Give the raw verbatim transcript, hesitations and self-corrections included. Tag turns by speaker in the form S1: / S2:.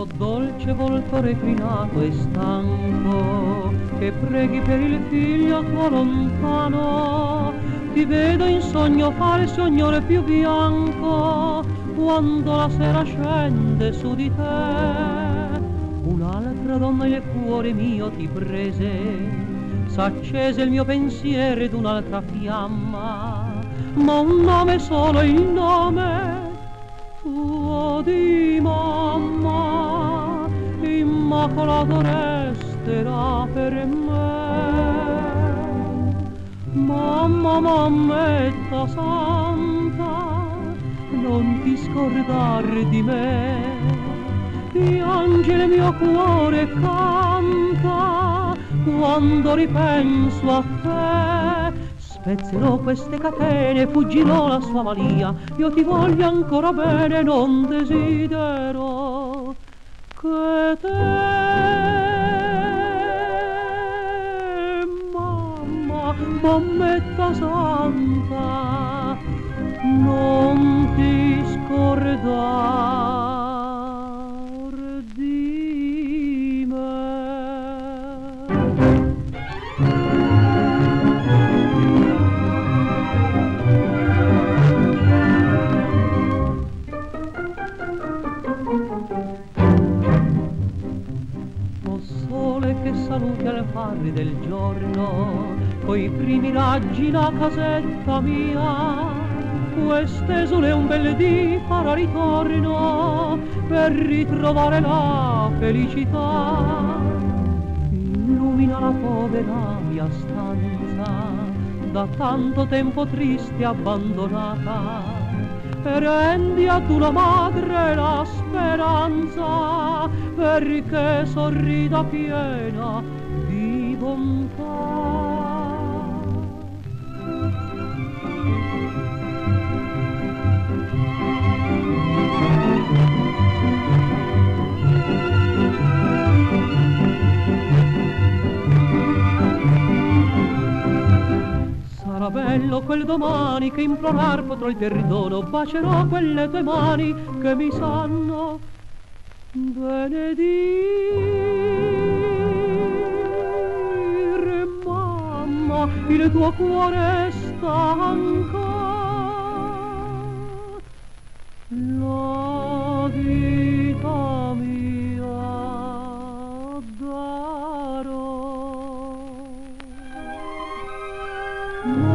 S1: Oh dolce volto reclinato e stanco, che preghi per il figlio tuo lontano, ti vedo in sogno fare il signore più bianco, quando la sera scende su di te. Un'altra donna il cuore mio ti prese, s'accese il mio pensiero ed un'altra fiamma, ma un nome solo, il nome tuo di mamma, immacolato resterà per me. Mamma, mammetta santa, non ti scordar di me, piange il mio cuore e canta quando ripenso a te. Spezzerò queste catene, fuggirò la sua malia, io ti voglio ancora bene, non desidero che te, mamma, mammetta santa, non ti scordar di me. Che saluti al far del giorno, coi primi raggi la casetta mia, quest'esule un bel dì farà ritorno per ritrovare la felicità. Illumina la povera mia stanza, da tanto tempo triste e abbandonata, e rendi a tua madre la speranza, perché sorrida piena di bontà. Sarà bello quel domani che implorar potrò il perdono, bacerò quelle tue mani che mi sanno benedire. Mamma, il tuo cuore è stanco, la vita mia darò.